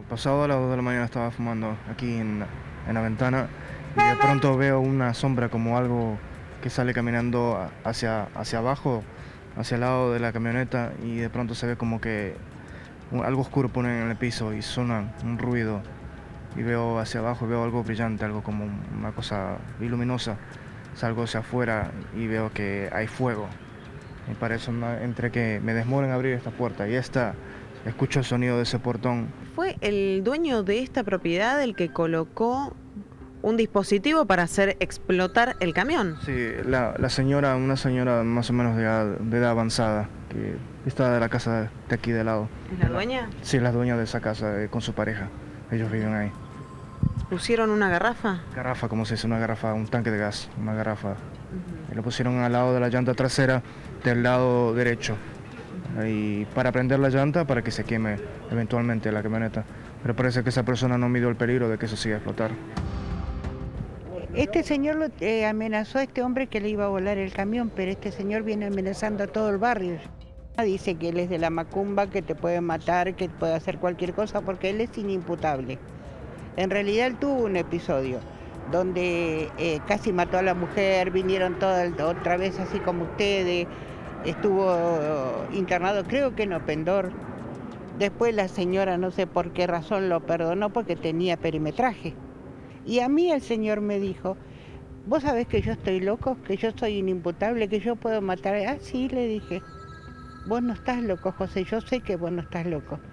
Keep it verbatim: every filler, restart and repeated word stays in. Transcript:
Pasado a las dos de la mañana estaba fumando aquí en, en la ventana y de pronto veo una sombra como algo que sale caminando a- hacia, hacia abajo, hacia el lado de la camioneta y de pronto se ve como que un- algo oscuro ponen en el piso y suena un ruido y veo hacia abajo, veo algo brillante, algo como una cosa luminosa. Salgo hacia afuera y veo que hay fuego. Y para eso me- entre que me demoro en abrir esta puerta y esta, escucho el sonido de ese portón. ¿Fue el dueño de esta propiedad el que colocó un dispositivo para hacer explotar el camión? Sí, la, la señora, una señora más o menos de edad, de edad avanzada, que está de la casa de aquí de lado. ¿Es la dueña? Sí, la dueña de esa casa, eh, con su pareja. Ellos viven ahí. ¿Pusieron una garrafa? Garrafa, como se dice, una garrafa, un tanque de gas, una garrafa. Y lo pusieron al lado de la llanta trasera del lado derecho. Y para prender la llanta para que se queme eventualmente la camioneta. Pero parece que esa persona no midió el peligro de que eso siga a explotar. Este señor lo, eh, amenazó a este hombre que le iba a volar el camión, pero este señor viene amenazando a todo el barrio. Dice que él es de la macumba, que te puede matar, que puede hacer cualquier cosa, porque él es inimputable. En realidad él tuvo un episodio donde eh, casi mató a la mujer, vinieron todas otra vez así como ustedes, estuvo internado, creo que en Opendor. Después la señora no sé por qué razón lo perdonó porque tenía perimetraje. Y a mí el señor me dijo, ¿vos sabés que yo estoy loco, que yo soy inimputable, que yo puedo matar? Ah, sí, le dije, vos no estás loco, José, yo sé que vos no estás loco.